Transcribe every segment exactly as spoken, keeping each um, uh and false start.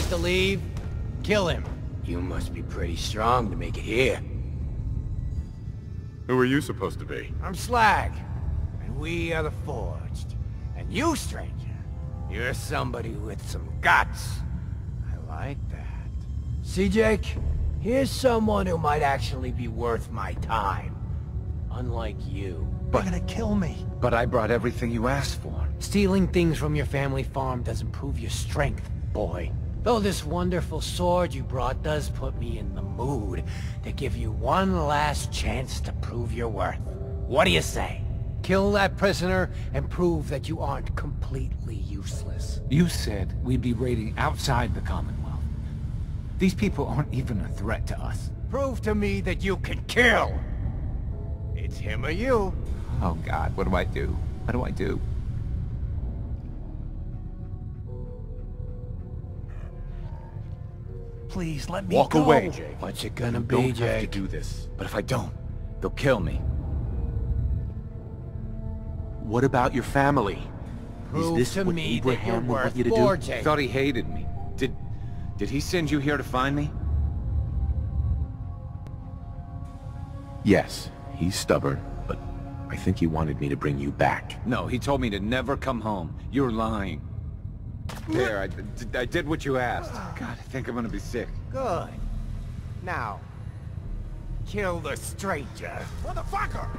to leave, kill him. You must be pretty strong to make it here. Who are you supposed to be? I'm Slag, and we are the Forged. And you, stranger, you're somebody with some guts. I like that. See, Jake? Here's someone who might actually be worth my time. Unlike you. But They're gonna kill me. But I brought everything you asked for. Stealing things from your family farm doesn't prove your strength, boy. Though this wonderful sword you brought does put me in the mood to give you one last chance to prove your worth. What do you say? Kill that prisoner and prove that you aren't completely useless. You said we'd be raiding outside the Commonwealth. These people aren't even a threat to us. Prove to me that you can kill! It's him or you. Oh God, what do I do? What do I do? Please, let me Walk go. away, Jake. What's it gonna You be, don't Jake? have to do this. But if I don't, they'll kill me. What about your family? Prove Is this to what me that Abraham you're would want worth you to more, do? Jake. Thought he hated me. Did... did he send you here to find me? Yes, he's stubborn, but I think he wanted me to bring you back. No, he told me to never come home. You're lying. There, I, d- I did what you asked. God, I think I'm gonna be sick. Good. Now, kill the stranger. Motherfucker!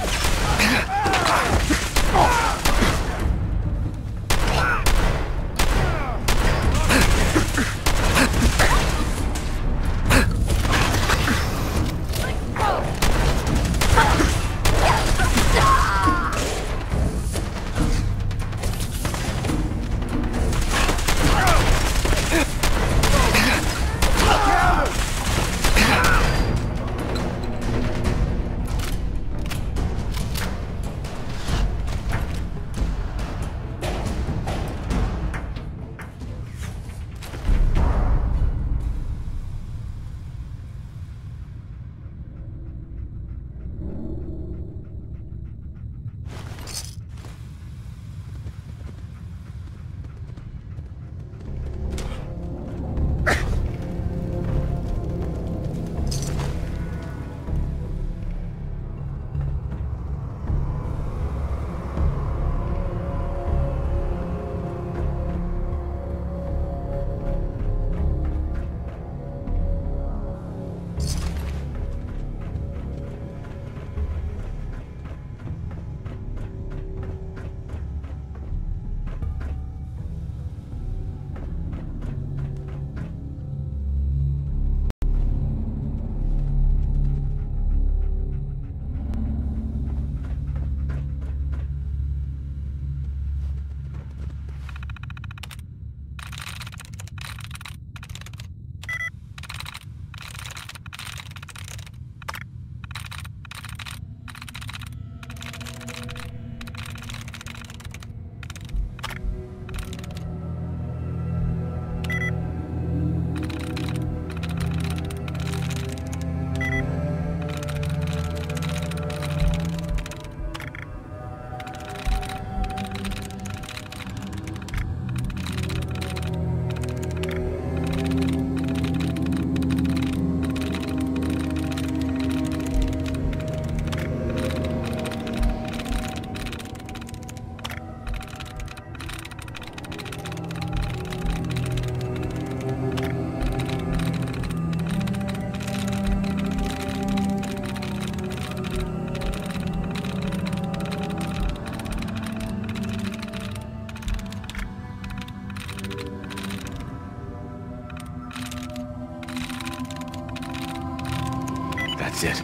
That's it.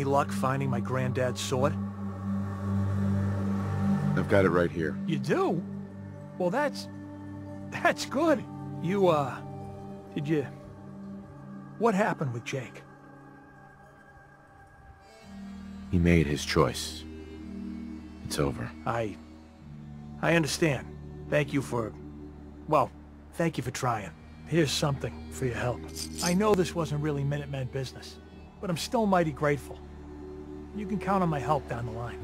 Any luck finding my granddad's sword? I've got it right here. You do? Well, that's... that's good. You, uh... did you... What happened with Jake? He made his choice. It's over. I... I understand. Thank you for... well, thank you for trying. Here's something for your help. I know this wasn't really Minutemen business, but I'm still mighty grateful. You can count on my help down the line.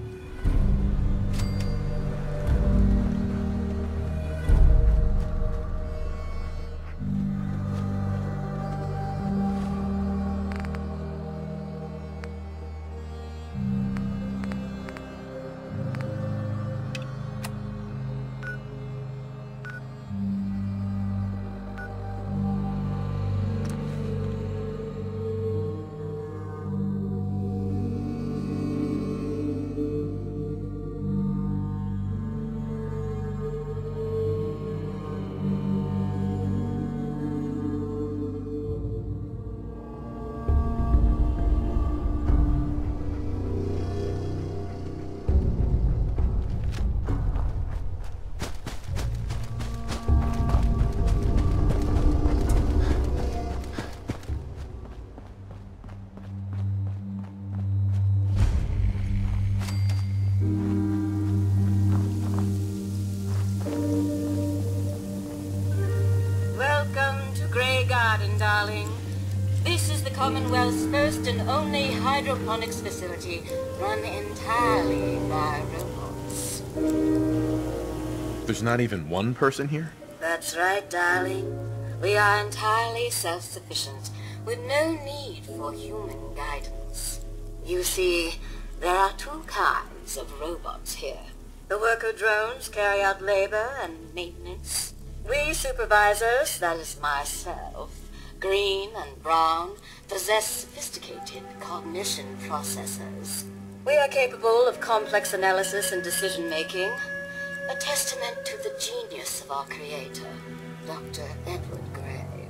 Darling. This is the Commonwealth's first and only hydroponics facility run entirely by robots. There's not even one person here? That's right, darling. We are entirely self-sufficient, with no need for human guidance. You see, there are two kinds of robots here. The worker drones carry out labor and maintenance. We supervisors, that is myself, Green and Brown, possess sophisticated cognition processors. We are capable of complex analysis and decision-making, a testament to the genius of our creator, Doctor Edward Gray.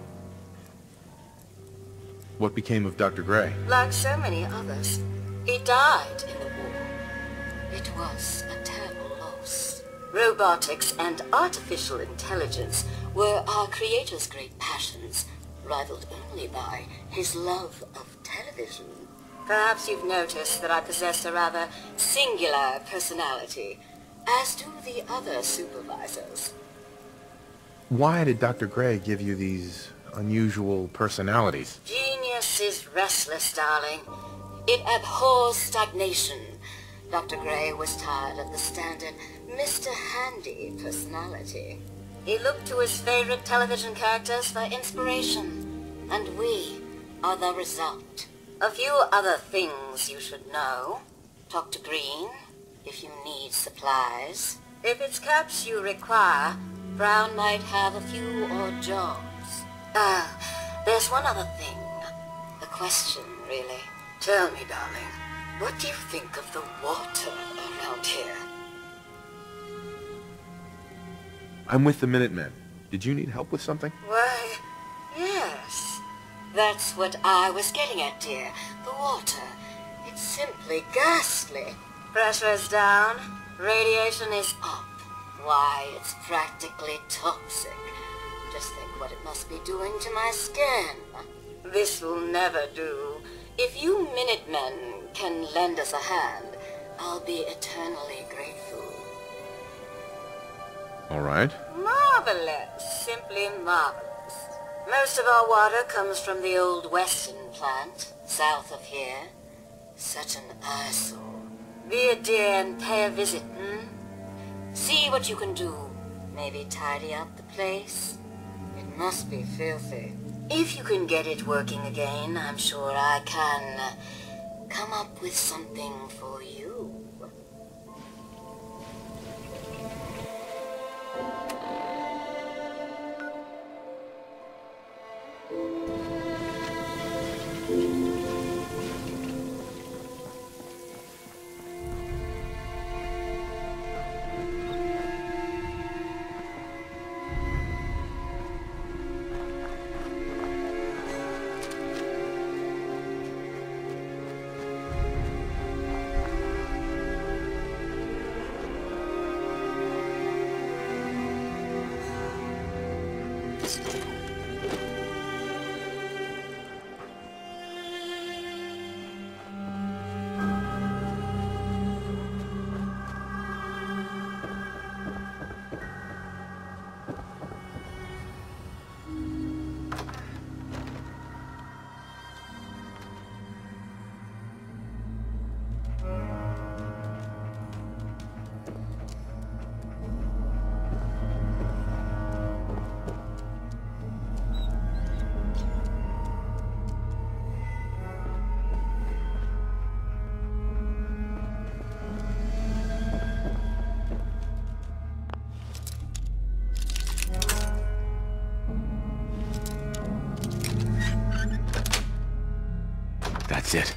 What became of Doctor Gray? Like so many others, he died in the war. It was a terrible loss. Robotics and artificial intelligence were our creator's great passions, rivaled only by his love of television. Perhaps you've noticed that I possess a rather singular personality, as do the other supervisors. Why did Doctor Gray give you these unusual personalities? Genius is restless, darling. It abhors stagnation. Doctor Gray was tired of the standard Mister Handy personality. He looked to his favorite television characters for inspiration, and we are the result. A few other things you should know. Talk to Green if you need supplies. If it's caps you require, Brown might have a few odd jobs. Ah, there's one other thing. A question, really. Tell me, darling, what do you think of the water around here? I'm with the Minutemen. Did you need help with something? Why, yes. That's what I was getting at, dear. The water. It's simply ghastly. Pressure's down. Radiation is up. Why, it's practically toxic. Just think what it must be doing to my skin. This will never do. If you Minutemen can lend us a hand, I'll be eternally grateful. All right. Marvelous. Simply marvelous. Most of our water comes from the old Wasteland plant, south of here. Such an eyesore. Be a dear and pay a visit, hmm? See what you can do. Maybe tidy up the place. It must be filthy. If you can get it working again, I'm sure I can uh, come up with something for you. That's it.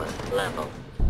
first level.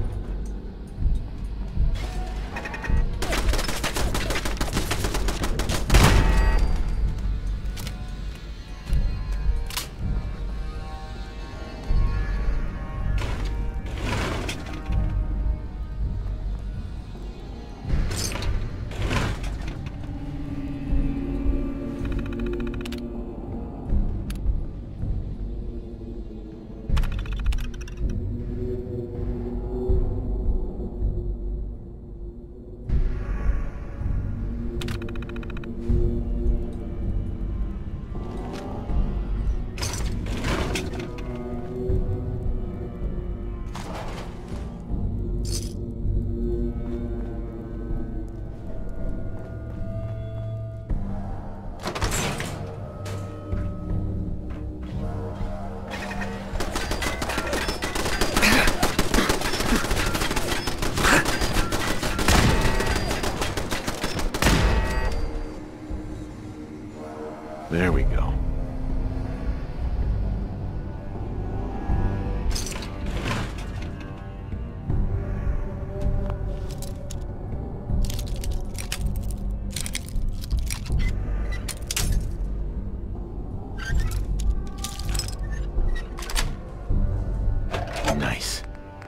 There we go. Nice.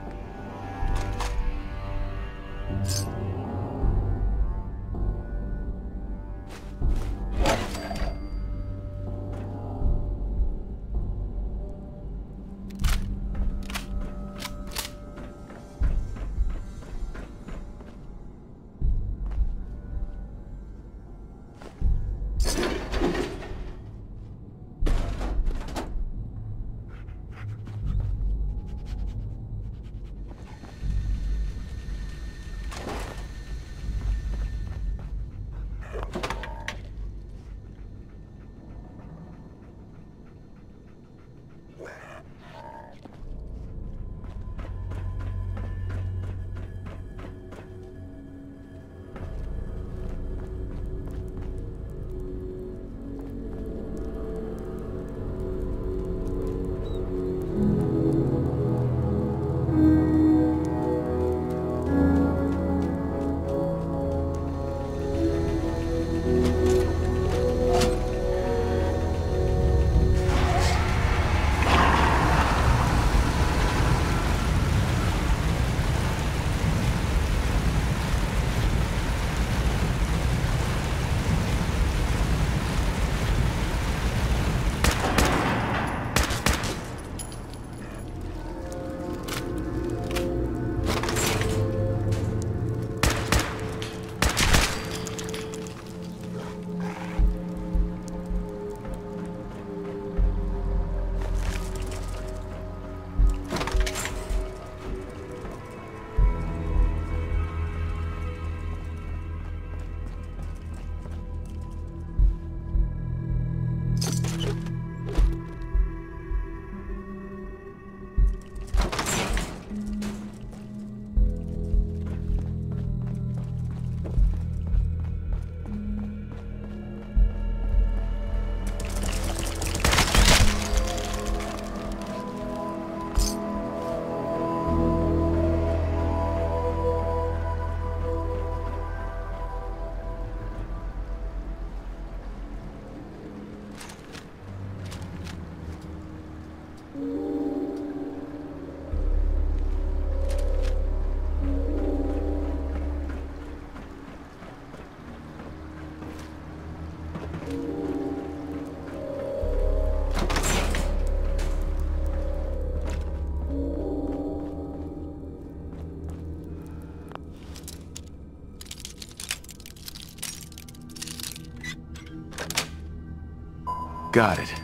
Got it.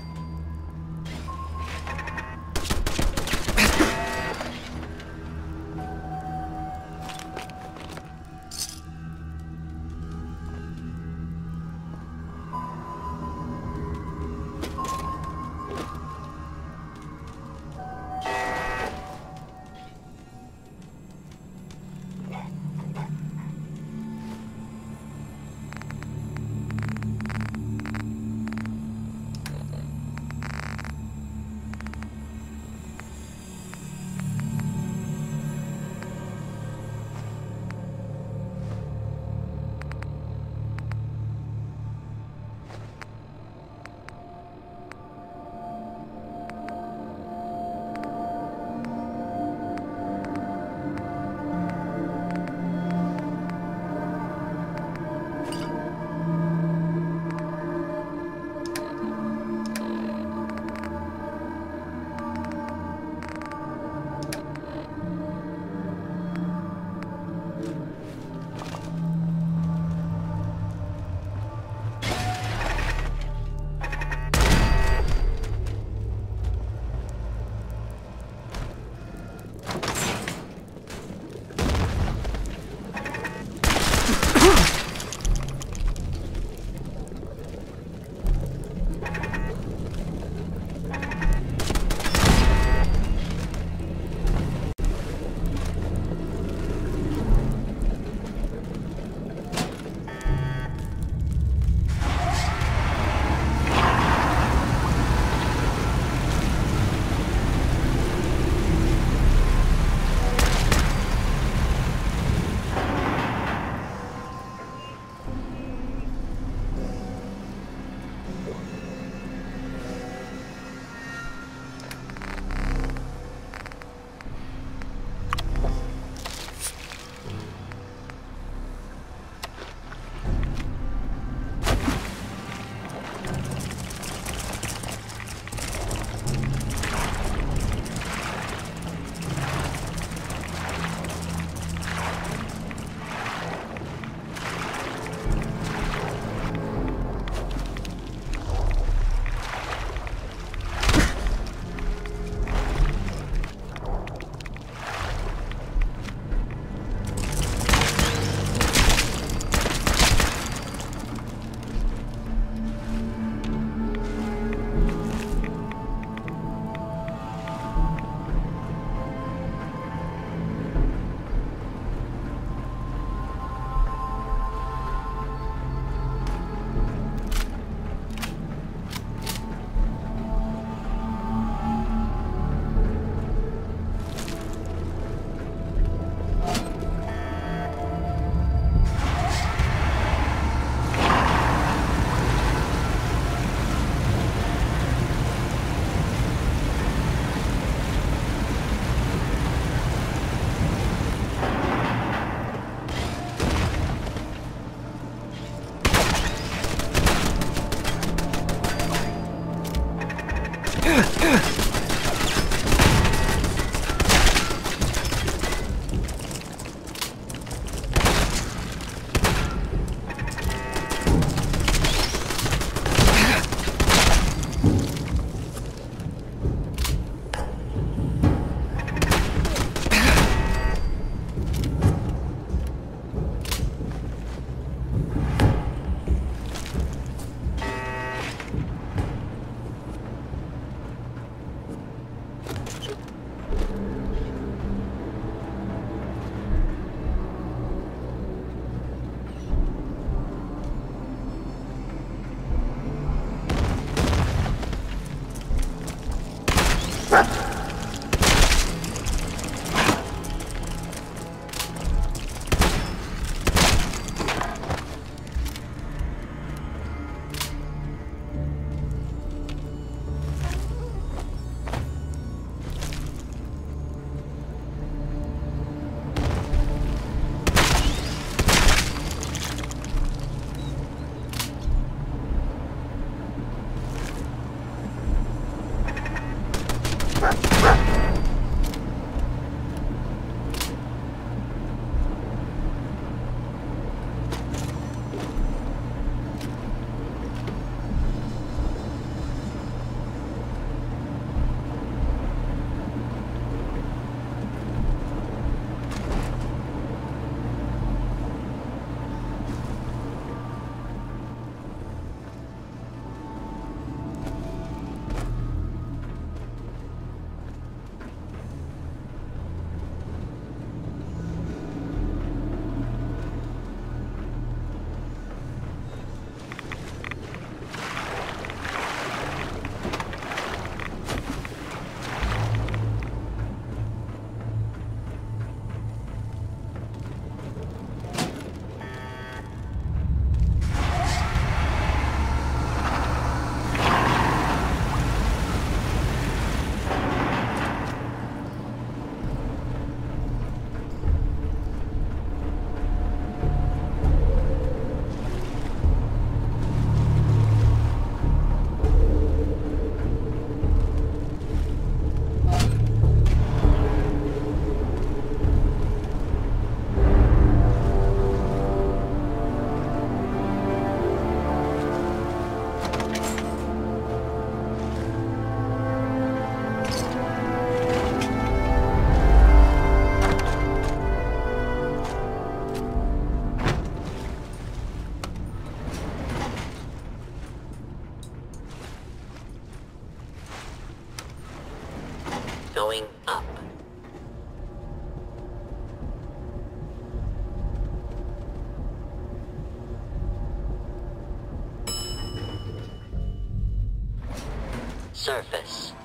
surface.